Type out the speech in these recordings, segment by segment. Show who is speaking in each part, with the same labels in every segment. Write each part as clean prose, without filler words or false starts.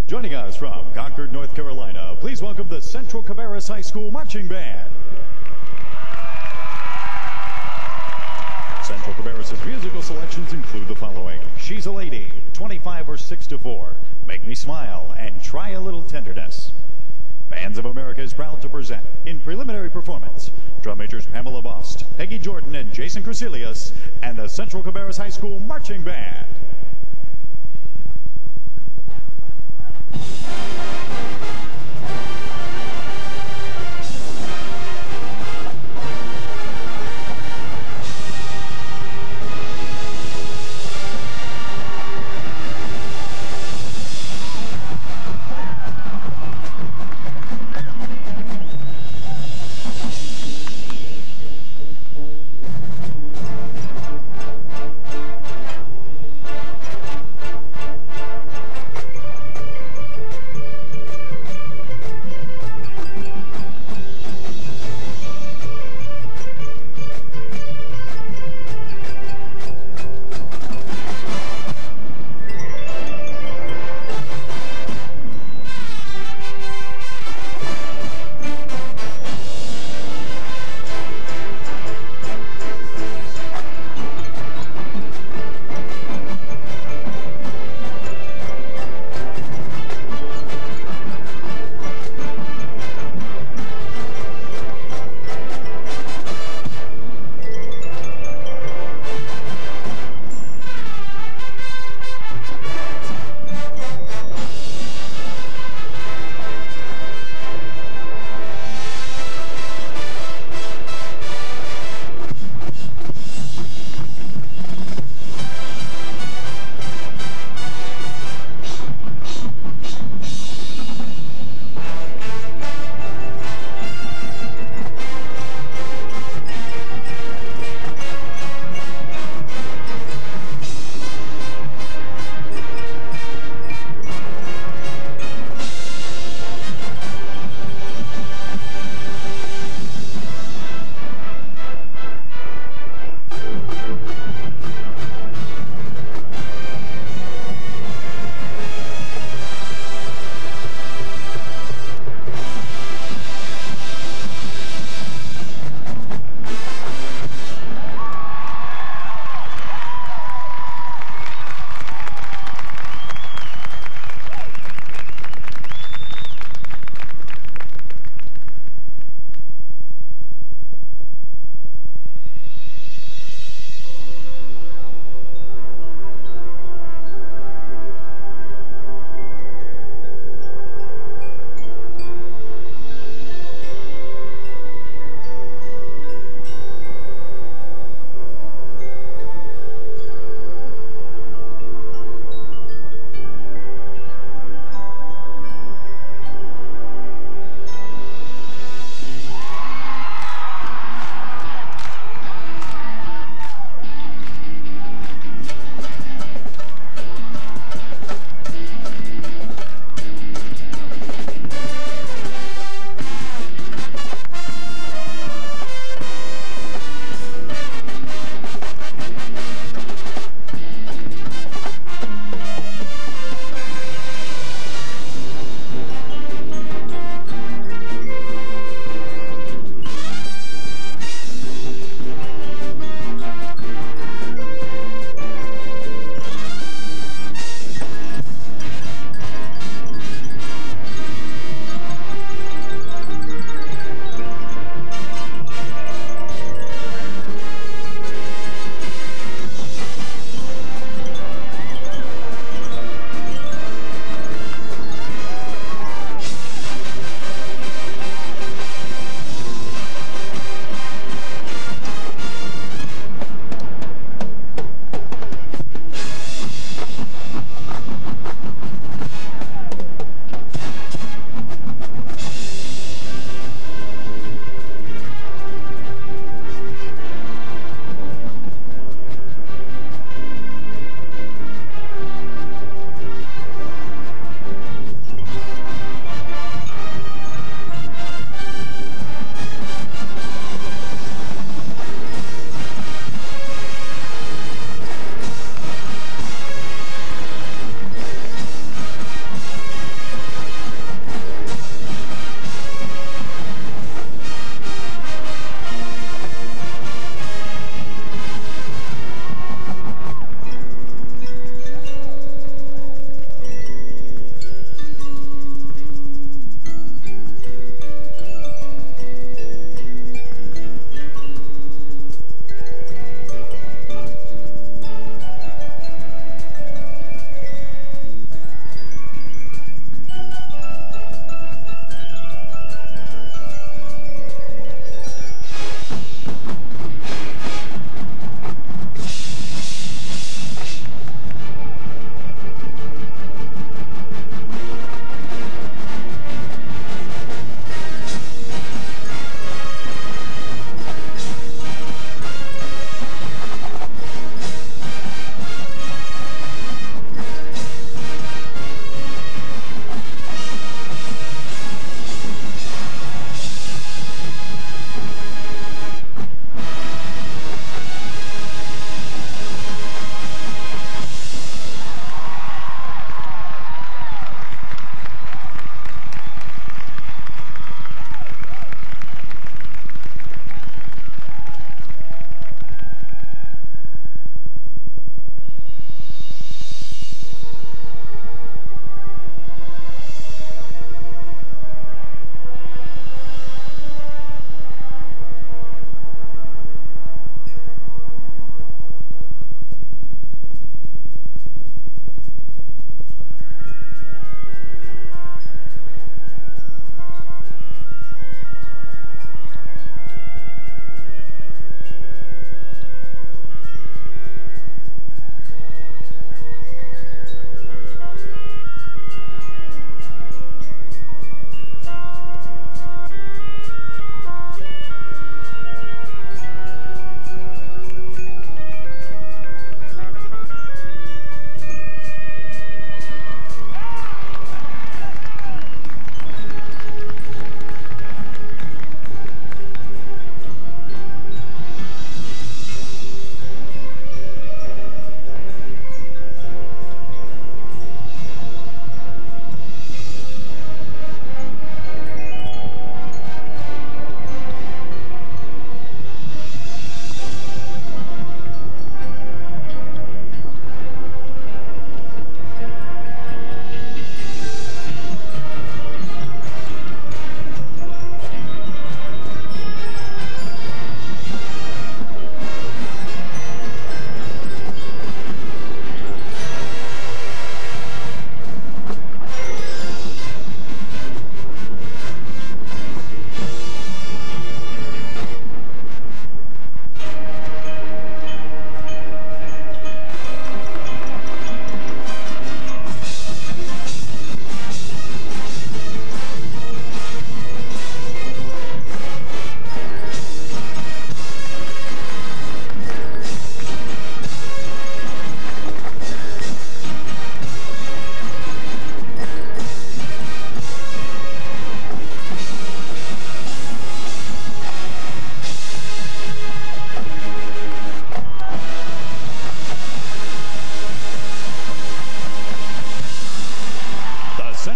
Speaker 1: Joining us from Concord, North Carolina, please welcome the Central Cabarrus High School Marching Band. Central Cabarrus' musical selections include the following: She's a Lady, 25 or 6 to 4, Make Me Smile, and Try a Little Tenderness. Bands of America is proud to present, in preliminary performance, drum majors Pamela Bost, Peggy Jordan, and Jason Crecilius, and the Central Cabarrus High School Marching Band.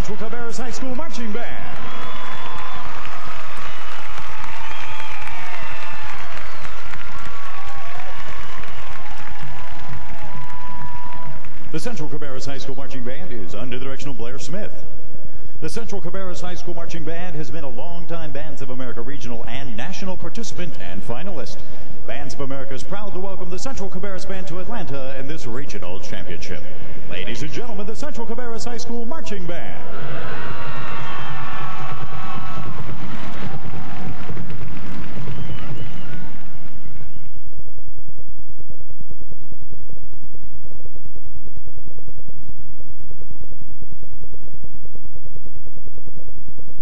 Speaker 1: Central Cabarrus High School Marching Band. The Central Cabarrus High School Marching Band is under the direction of Blair Smith. The Central Cabarrus High School Marching Band has been a long-time Bands of America regional and national participant and finalist. Bands of America is proud to welcome the Central Cabarrus Band to Atlanta in this regional championship. Ladies and gentlemen, the Central Cabarrus High School Marching Band.